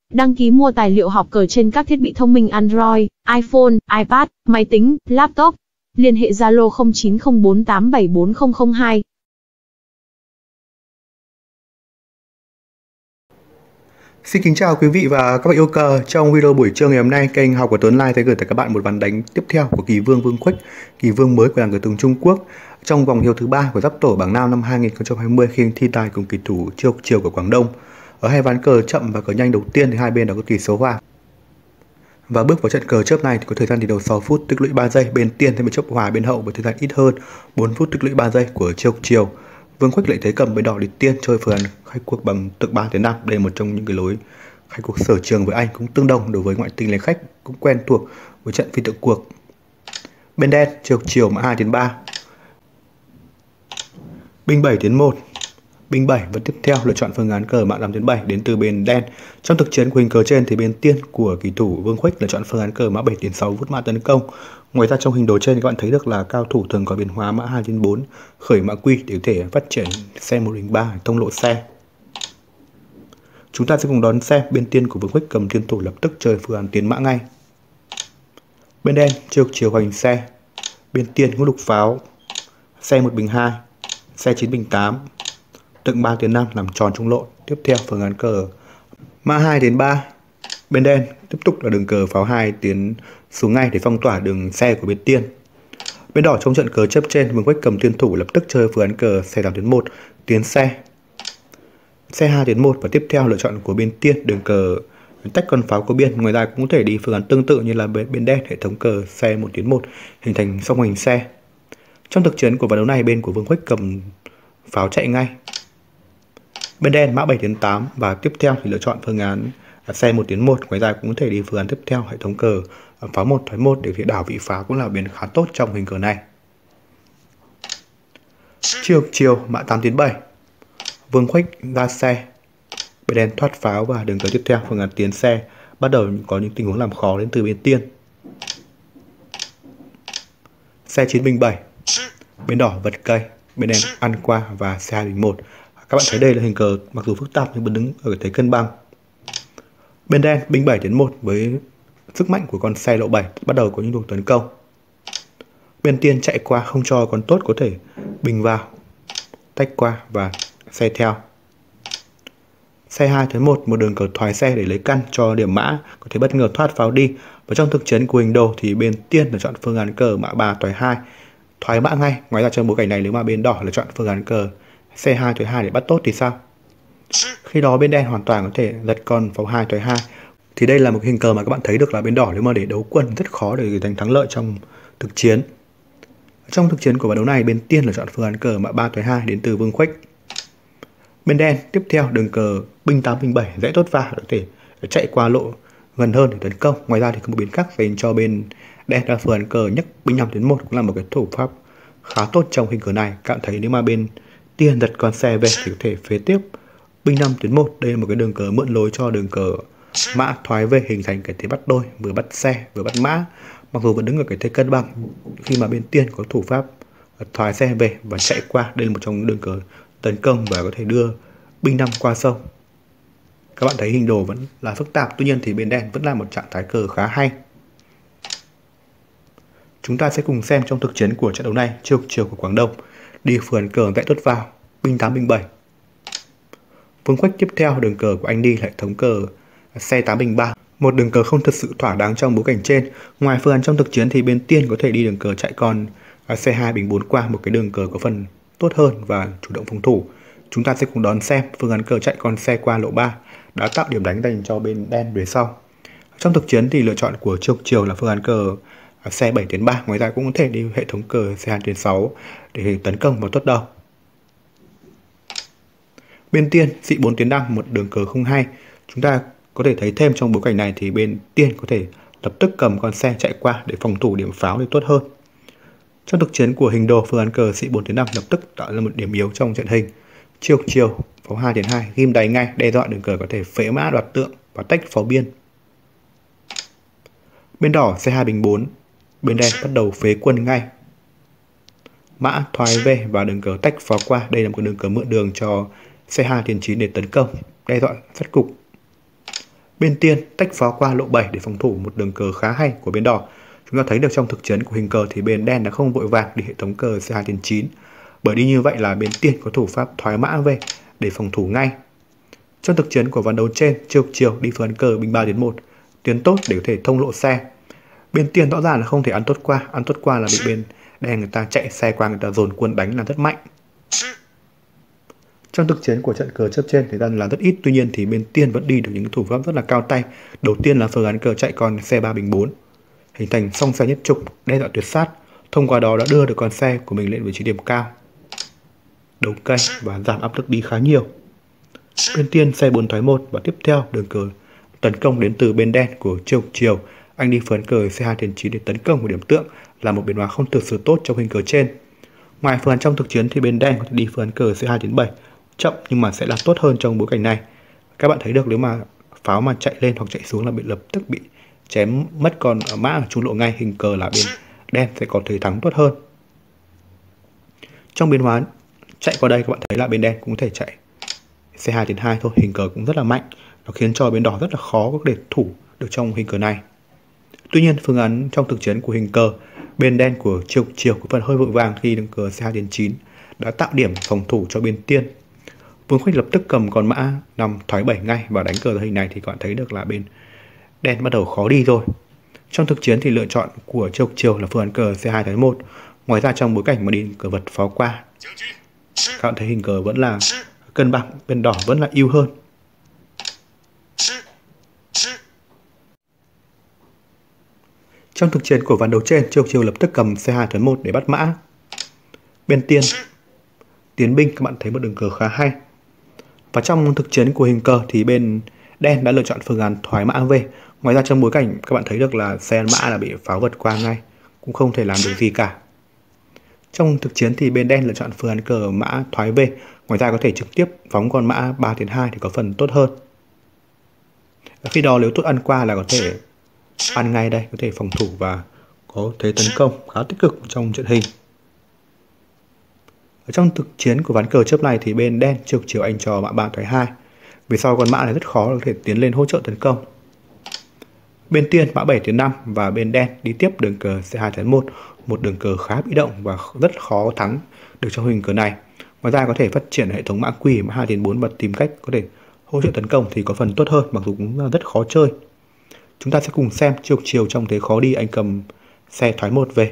Đăng ký mua tài liệu học cờ trên các thiết bị thông minh Android, iPhone, iPad, máy tính, laptop. Liên hệ Zalo 0904874002. Xin kính chào quý vị và các bạn yêu cờ. Trong video buổi trưa ngày hôm nay, kênh Học của Tuấn Lai sẽ gửi tới các bạn một ván đánh tiếp theo của kỳ vương Vương Khuếch, kỳ vương mới của làng cờ tướng Trung Quốc trong vòng hiệp thứ 3 của Giáp Tổ bảng Nam năm 2020 khi thi tài cùng kỳ thủ Triều Triều của Quảng Đông. Ở hai ván cờ chậm và cờ nhanh đầu tiên thì hai bên đã có tỷ số hòa. Và bước vào trận cờ chớp này thì có thời gian thi đấu 6 phút tích lũy 3 giây bên tiên, thêm một chớp hòa bên hậu với thời gian ít hơn 4 phút tích lũy 3 giây của Triều Triều. Vương Khuếch lại thấy cầm bên đỏ đi tiên chơi phương án khai cuộc bằng tượng 3 tới 5. Đây là một trong những cái lối khai cuộc sở trường với anh, cũng tương đồng đối với ngoại tình lấy khách, cũng quen thuộc với trận phi tượng cuộc. Bên đen Triều Triều mã 2 đến 3, binh 7 đến 1, binh 7 và tiếp theo lựa chọn phương án cờ mã 5 đến 7 đến từ bên đen. Trong thực chiến của hình cờ trên thì bên tiên của kỳ thủ Vương Khuếch lựa chọn phương án cờ mã 7 đến 6 vút mã tấn công. Ngoài ra trong hình đồ trên các bạn thấy được là cao thủ thường có biến hóa mã 2 đến 4 khởi mã quy để có thể phát triển xe 1 đến 3 thông lộ xe. Chúng ta sẽ cùng đón xem bên tiên của Vương Khuếch cầm tiên thủ lập tức chơi phương án tiến mã ngay. Bên đen Triều Triều hoành xe, bên tiên ngũ lục pháo, xe 1 bình 2, xe 9 bình 8, tượng 3 đến 5 làm tròn trung lộ. Tiếp theo phương án cờ mã 2 đến 3, bên đen tiếp tục là đường cờ pháo 2 tiến xuống ngay để phong tỏa đường xe của bên tiên. Bên đỏ trong trận cờ chấp trên, Vương Khuếch cầm tiên thủ lập tức chơi phương án cờ xe 8 đến 1 tiến xe 2 đến 1 và tiếp theo lựa chọn của bên tiên đường cờ tách con pháo của biên. Ngoài ra cũng có thể đi phương án tương tự như là bên đen, hệ thống cờ xe 1 đến 1 hình thành song hoành xe. Trong thực chiến của ván đấu này, bên của Vương Khuếch cầm pháo chạy ngay, bên đen mã 7 đến 8 và tiếp theo thì lựa chọn phương án xe 1 đến 1. Ngoài ra cũng có thể đi phương án tiếp theo hệ thống cờ pháo 1 thoái 1 để đảo vị pháo, cũng là biến khá tốt trong hình cờ này. Triều Triều mã 8 đến 7, Vương Khuếch ra xe, bên đen thoát pháo và đường cờ tiếp theo phương án tiến xe. Bắt đầu có những tình huống làm khó đến từ bên tiên. Xe 9 bình 7, bên đỏ vật cây, bên đen ăn qua và xe 2 bình 1. Các bạn thấy đây là hình cờ mặc dù phức tạp nhưng vẫn đứng ở thế cân bằng. Bên đen binh 7 đến 1 với sức mạnh của con xe lộ 7 bắt đầu có những cuộc tấn công. Bên tiên chạy qua không cho con tốt có thể bình vào, tách qua và xe theo. Xe 2 tới 1, một đường cờ thoái xe để lấy căn cho điểm mã có thể bất ngờ thoát pháo đi. Và trong thực chiến của hình đồ thì bên tiên là chọn phương án cờ mã 3 thoái 2, thoái mã ngay. Ngoài ra trong bối cảnh này, nếu mà bên đỏ là chọn phương án cờ xe 2 thoái 2 để bắt tốt thì sao? Khi đó bên đen hoàn toàn có thể lật con pháo 2 thoái 2. Thì đây là một hình cờ mà các bạn thấy được là bên đỏ nếu mà để đấu quân rất khó để giành thắng lợi trong thực chiến. Trong thực chiến của ván đấu này, bên tiên là chọn phương án cờ mã 3 thoái 2 đến từ Vương Khuếch. Bên đen tiếp theo đường cờ binh 8 bình 7 dễ tốt vào để có thể chạy qua lộ gần hơn để tấn công. Ngoài ra thì có một biến khác dành cho bên đen là phương án cờ nhấc binh 5 đến 1, cũng là một cái thủ pháp khá tốt trong hình cờ này. Các bạn thấy nếu mà bên tiên giật con xe về thì có thể phế tiếp binh 5 đến 1. Đây là một cái đường cờ mượn lối cho đường cờ mã thoái về hình thành cái thế bắt đôi, vừa bắt xe vừa bắt mã, mặc dù vẫn đứng ở cái thế cân bằng khi mà bên tiên có thủ pháp thoái xe về và chạy qua. Đây là một trong những đường cờ tấn công và có thể đưa binh 5 qua sông. Các bạn thấy hình đồ vẫn là phức tạp, tuy nhiên thì bên đen vẫn là một trạng thái cờ khá hay. Chúng ta sẽ cùng xem trong thực chiến của trận đấu này, Triều Triều của Quảng Đông đi phương án cờ vẽ tốt vào, binh 8 bình 7. Vương Khuếch tiếp theo đường cờ của anh đi hệ thống cờ xe 8 bình 3, một đường cờ không thật sự thỏa đáng trong bối cảnh trên. Ngoài phương án trong thực chiến thì bên tiên có thể đi đường cờ chạy con xe 2 bình 4 qua, một cái đường cờ có phần tốt hơn và chủ động phòng thủ. Chúng ta sẽ cùng đón xem phương án cờ chạy con xe qua lộ 3 đã tạo điểm đánh dành cho bên đen về sau. Trong thực chiến thì lựa chọn của Triều Triều là phương án cờ xe 7 đến 3. Ngoài ra cũng có thể đi hệ thống cờ xe 2 đến 6 để tấn công vào tốt đầu. Bên tiên sĩ 4 đến 5, một đường cờ không hay. Chúng ta có thể thấy thêm trong bối cảnh này thì bên tiên có thể lập tức cầm con xe chạy qua để phòng thủ điểm pháo để tốt hơn. Trong thực chiến của hình đồ, phương án cờ sĩ 4 đến 5 lập tức tạo ra một điểm yếu trong trận hình. Triều Triều pháo 2 đến 2 ghim đáy ngay, đe dọa đường cờ có thể phế mã đoạt tượng và tách pháo biên. Bên đỏ xe 2 bình 4, bên đen bắt đầu phế quân ngay. Mã thoái về và đường cờ tách pháo qua. Đây là một đường cờ mượn đường cho xe 2 tiền 9 để tấn công, đe dọa sát cục. Bên tiên tách pháo qua lộ 7 để phòng thủ một đường cờ khá hay của bên đỏ. Chúng ta thấy được trong thực chiến của hình cờ thì bên đen đã không vội vàng đi hệ thống cờ C2 trên 9. Bởi đi như vậy là bên tiên có thủ pháp thoái mã về để phòng thủ ngay. Trong thực chiến của ván đấu trên, chiều đi phương án cờ binh 3 đến 1, tiến tốt để có thể thông lộ xe. Bên tiên rõ ràng là không thể ăn tốt qua là bị bên đen người ta chạy xe qua, người ta dồn quân đánh là rất mạnh. Trong thực chiến của trận cờ chớp trên thì là rất ít, tuy nhiên thì bên tiên vẫn đi được những thủ pháp rất là cao tay. Đầu tiên là phương án cờ chạy con xe 3 bình 4, hình thành song xe nhất trục, đe dọa tuyệt sát. Thông qua đó đã đưa được con xe của mình lên vị trí điểm cao, đấu cây và giảm áp lực đi khá nhiều. Bên tiên xe 4 thoái 1 và tiếp theo đường cờ tấn công đến từ bên đen của chiều. Anh đi phương án cờ C2 trên 9 để tấn công một điểm tượng, là một biến hóa không thực sự tốt trong hình cờ trên. Ngoài phương án trong thực chiến thì bên đen có thể đi phương án cờ C2 đến 7, chậm nhưng mà sẽ là tốt hơn trong bối cảnh này. Các bạn thấy được nếu mà pháo mà chạy lên hoặc chạy xuống là bị lập tức bị chém mất con mã ở trung lộ ngay, hình cờ là bên đen sẽ có thể thắng tốt hơn. Trong biến hóa chạy qua đây các bạn thấy là bên đen cũng có thể chạy C2 đến 2 thôi, hình cờ cũng rất là mạnh, nó khiến cho bên đỏ rất là khó có thể thủ được trong hình cờ này. Tuy nhiên phương án trong thực chiến của hình cờ bên đen của chiều có phần hơi vội vàng khi đường cờ C2 đến 9 đã tạo điểm phòng thủ cho bên tiên. Vương Khuếch lập tức cầm con mã 5 thoái 7 ngay và đánh cờ ra hình này thì các bạn thấy được là bên đen bắt đầu khó đi rồi. Trong thực chiến thì lựa chọn của chiều là phương án cờ C2 thoái 1. Ngoài ra trong bối cảnh mà đi cờ vật pháo qua, các bạn thấy hình cờ vẫn là cân bằng, bên đỏ vẫn là ưu hơn. Trong thực chiến của ván đấu trên, chiều lập tức cầm C2 thoái 1 để bắt mã. Bên tiên tiến binh, các bạn thấy một đường cờ khá hay. Và trong thực chiến của hình cờ thì bên đen đã lựa chọn phương án thoái mã về. Ngoài ra trong bối cảnh các bạn thấy được là xe ăn mã là bị pháo vật qua ngay, cũng không thể làm được gì cả. Trong thực chiến thì bên đen lựa chọn phương án cờ mã thoái về. Ngoài ra có thể trực tiếp phóng con mã 3 đến 2 thì có phần tốt hơn. Khi đó nếu tốt ăn qua là có thể ăn ngay đây, có thể phòng thủ và có thế tấn công khá tích cực trong trận hình. Ở trong thực chiến của ván cờ chớp này thì bên đen chiều anh cho mã 3 thoái 2. Về sau con mã này rất khó có thể tiến lên hỗ trợ tấn công. Bên tiên mã 7 tiến 5 và bên đen đi tiếp đường cờ C2 thoái 1, một đường cờ khá bị động và rất khó thắng được trong hình cờ này. Ngoài ra có thể phát triển hệ thống mã quỷ mã 2 đến 4 và tìm cách có thể hỗ trợ tấn công thì có phần tốt hơn, mặc dù cũng rất khó chơi. Chúng ta sẽ cùng xem chiều trong thế khó đi, anh cầm xe thoái 1 về.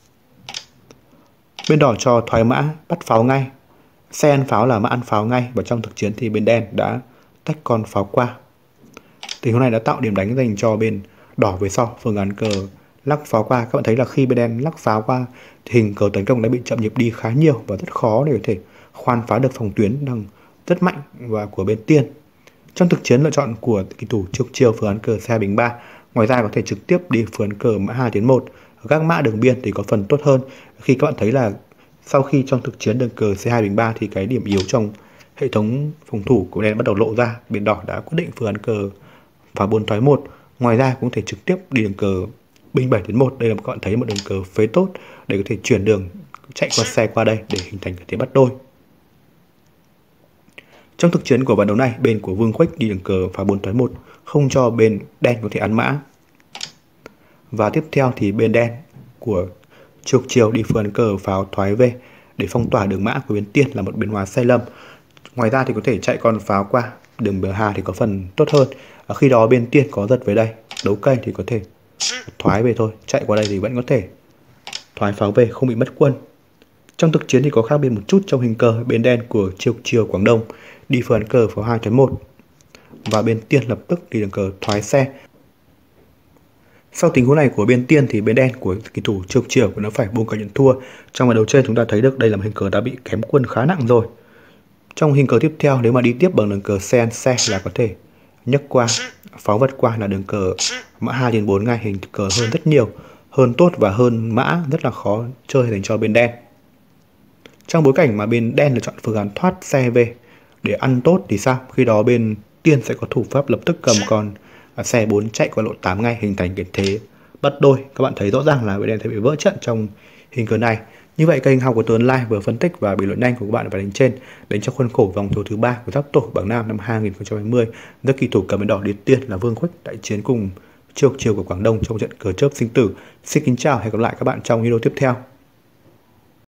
Bên đỏ cho thoái mã bắt pháo ngay, xe ăn pháo là mã ăn pháo ngay, và trong thực chiến thì bên đen đã tách con pháo qua. Tình huống này đã tạo điểm đánh dành cho bên đỏ về sau. Phương án cờ lắc pháo qua, các bạn thấy là khi bên đen lắc pháo qua thì hình cờ tấn công đã bị chậm nhịp đi khá nhiều và rất khó để có thể khoan phá được phòng tuyến đang rất mạnh và của bên tiên. Trong thực chiến lựa chọn của kỳ thủ chiều phương án cờ C2 bình 3. Ngoài ra có thể trực tiếp đi phương án cờ mã 2 đến 1. Ở các mã đường biên thì có phần tốt hơn. Khi các bạn thấy là sau khi trong thực chiến đường cờ C2 bình 3 thì cái điểm yếu trong hệ thống phòng thủ của đen bắt đầu lộ ra, bên đỏ đã quyết định phương án cờ phá 4 thoái 1. Ngoài ra cũng thể trực tiếp đi đường cờ binh 7 đến 1. Đây là các bạn thấy một đường cờ phế tốt để có thể chuyển đường chạy con xe qua đây để hình thành cái thế bắt đôi. Trong thực chiến của ván đấu này, bên của Vương Khuếch đi đường cờ phá 4 thoái 1, không cho bên đen có thể ăn mã. Và tiếp theo thì bên đen của chiều đi phương án cờ pháo thoái về để phong tỏa đường mã của bên tiên là một biến hóa sai lầm. Ngoài ra thì có thể chạy con pháo qua đường bờ hà thì có phần tốt hơn. Khi đó bên tiên có giật về đây, đấu cây thì có thể thoái về thôi, chạy qua đây thì vẫn có thể thoái pháo về không bị mất quân. Trong thực chiến thì có khác biệt một chút trong hình cờ, bên đen của chiều Quảng Đông đi phương án cờ pháo 2 thoái 1 và bên tiên lập tức đi đường cờ thoái xe. Sau tình huống này của bên tiên thì bên đen của kỳ thủ chiều nó phải buông cả nhận thua. Trong ván đấu trên chúng ta thấy được đây là một hình cờ đã bị kém quân khá nặng rồi. Trong hình cờ tiếp theo nếu mà đi tiếp bằng đường cờ xe là có thể nhấc qua, pháo vật qua là đường cờ mã 2 đến 4 ngay, hình cờ hơn rất nhiều, hơn tốt và hơn mã rất là khó chơi dành cho bên đen. Trong bối cảnh mà bên đen lựa chọn phương án thoát xe về để ăn tốt thì sao? Khi đó bên tiên sẽ có thủ pháp lập tức cầm con xe 4 chạy qua lộ 8 ngay, hình thành cái thế bắt đôi. Các bạn thấy rõ ràng là bên đen sẽ bị vỡ trận trong hình cờ này. Như vậy, kênh Học của Tuấn Online vừa phân tích và bình luận nhanh của các bạn và đánh trên đánh trong khuôn khổ vòng đấu thứ 3 của giáp tổ bảng Nam năm 2020. Nước kỳ thủ cầm bến đỏ Điền Tiên là Vương Khuếch đại chiến cùng chiều của Quảng Đông trong trận cờ chớp sinh tử. Xin kính chào, hẹn gặp lại các bạn trong video tiếp theo.